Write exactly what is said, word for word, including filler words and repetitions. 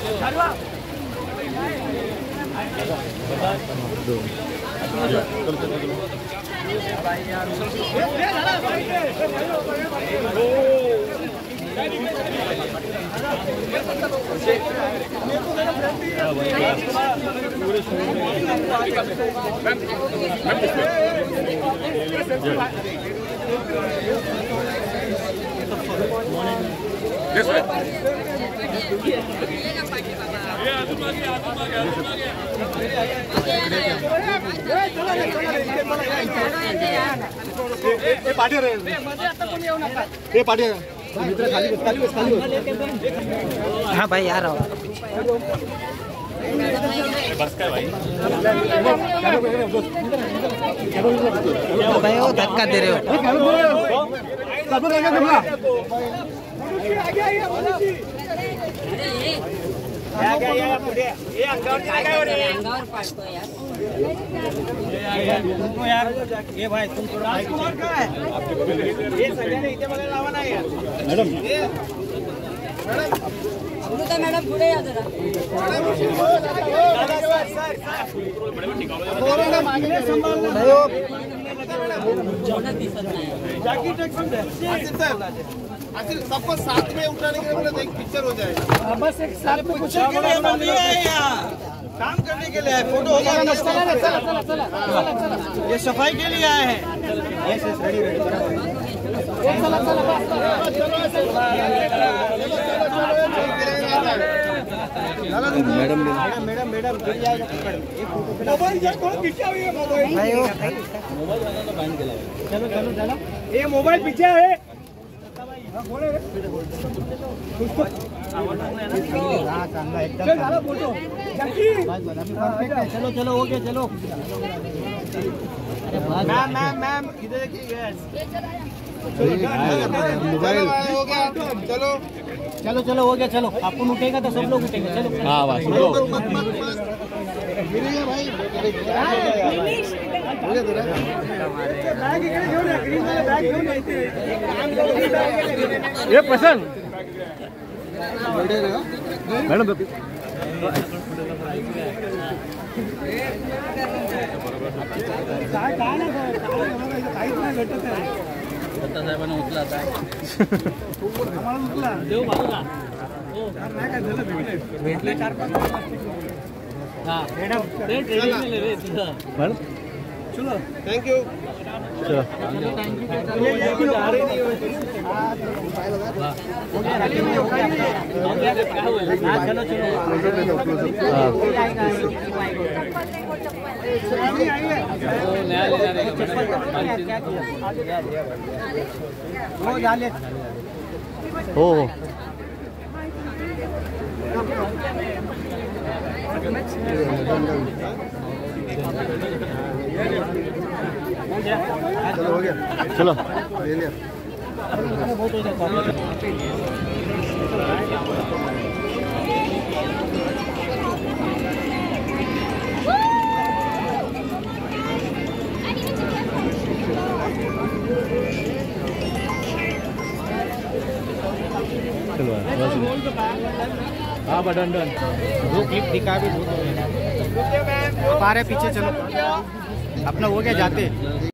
हाँ भाई यार बस का भाई भाई वो धक्का दे रहे हो। ये भाई तुम थोड़ा ये सगळ्यांनी इथे मला लावा ना यार मॅडम अमृता मैडम पुढे या जरा आसिफ सबको साथ में उठाने के लिए बोले एक पिक्चर हो जाए। बस एक साथ में कुछ नहीं है यहाँ काम करने के लिए है, फोटो हो जाएगा। चला चला चला चला चला ये सफाई के लिए आए हैं। चला चला मैडम मैडम मैडम गिर जाएगा मोबाइल जाको पीछे हुई है मोबाइल भाई वो चलो चलो चलो ये मोबाइल पीछे है चलो चलो हो गया चलो मैम मैम मैम इधर देखिए मोबाइल हो गया चलो चलो चलो हो गया चलो अपन उठेगा तो सब लोग उठेंगे चलो हाँ बस ये पसंद मैडम काय काय ना काहीच नाही भेटत आहे साहेबांना उचला आता आम्हाला उचला देऊ बाजूला हो नाही काय झालं भेटले भेटले चार पाच हा मॅडम ते ट्रेनिंग ले रे तुझं मॅडम चलो थैंक यू चलो थैंक यू ये जा रही नहीं हां चलो चलो हो झाले हो हो चलो हो गया चलो ले लिया चलो हाँ बटन डन दो क्लिप दिखा भी हमारे पीछे चलो अपना हो गया जाते